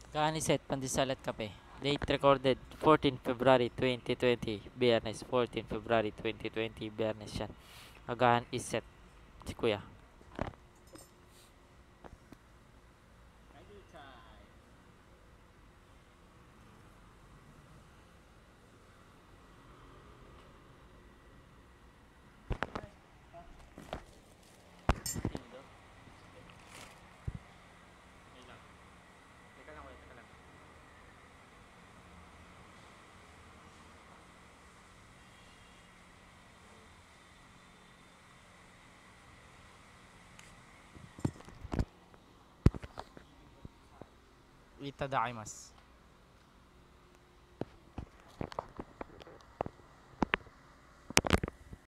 Kaniset, Pandesal at Kape. Date recorded 14 February 2020. Biyernes 14 February 2020. Biyernes yan. Agahan is set. Si Kuya. Itadakimasu.